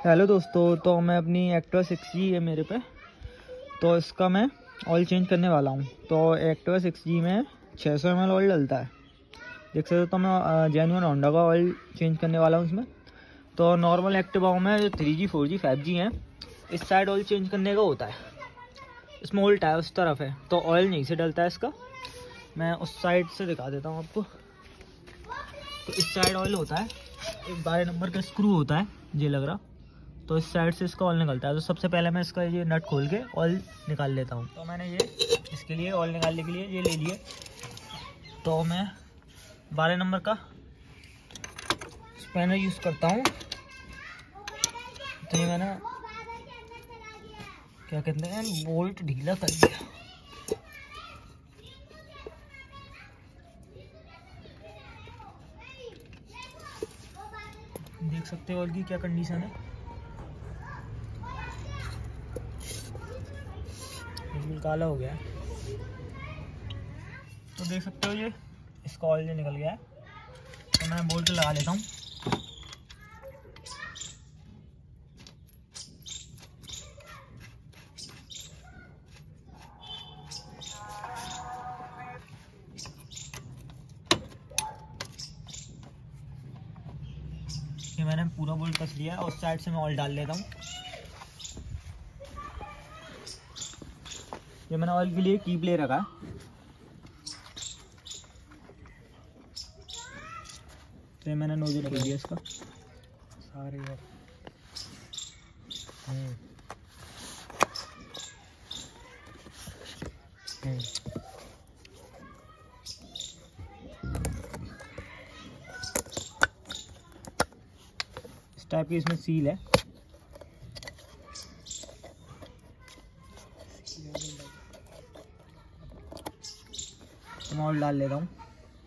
Hello दोस्तों, तो मैं अपनी एक्टिवा 6G है मेरे पे, तो इसका मैं ऑयल चेंज करने वाला हूँ। तो एक्टिवा 6G में 600 ml ऑयल डलता है, देख सकते हो। तो मैं जेन्युइन होंडा का ऑयल चेंज करने वाला हूँ इसमें। तो नॉर्मल एक्टिवाओं में जो 3G 4G 5G हैं, इस साइड ऑयल चेंज करने का होता है, इसमें उल्टा है, उस तरफ है, तो ऑयल यहीं से डलता है इसका। मैं उस साइड से दिखा देता हूँ आपको। तो इस साइड ऑयल होता है, एक 12 नंबर का स्क्रू होता है, ये लग रहा, तो इस साइड से इसका ऑयल निकलता है। तो सबसे पहले मैं इसका ये नट खोल के ऑयल निकाल लेता हूँ। तो मैंने ये इसके लिए ऑयल निकालने के लिए ये ले लिए। तो मैं 12 नंबर का स्पैनर यूज़ करता हूँ। तो ये मैंने क्या कहते हैं, बोल्ट ढीला कर दिया। देख सकते हो ऑयल की क्या कंडीशन है, बिल्कुल काला हो गया है। तो देख सकते हो ये इसका ऑयल निकल गया है। तो मैं बोल्ट लगा लेता हूँ। ये मैंने पूरा बोल्ट कस लिया है और उस साइड से मैं ऑयल डाल लेता हूँ। ये मैंने ऑयल के लिए कीप ले रखा है। तो ये मैंने नोजल खोल दिया इसका सारे यार। इस टाइप की इसमें सील है। तो मैं ऑयल डाल लेता हूँ।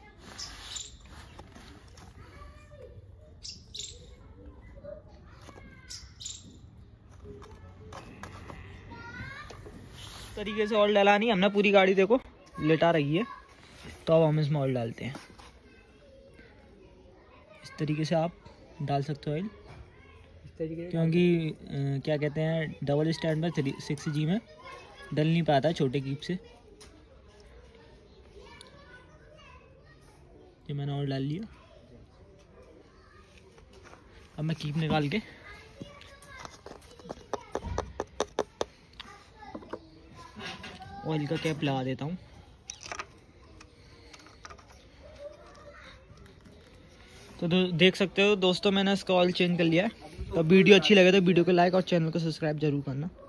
तरीके से ऑयल डाला नहीं हमने, पूरी गाड़ी देखो लेटा रही है। तो अब हम इसमें ऑयल डालते हैं। इस तरीके से आप डाल सकते हो ऑयल, क्योंकि क्या कहते हैं, डबल स्टैंड पर 6G में डल नहीं पाता छोटे कीप से। ये मैंने ऑयल डाल लिया। अब मैं कीप निकाल के ऑयल का कैप लगा देता हूँ। तो देख सकते हो दोस्तों, मैंने इसका ऑयल चेंज कर लिया है। तो वीडियो अच्छी लगे तो वीडियो को लाइक और चैनल को सब्सक्राइब जरूर करना।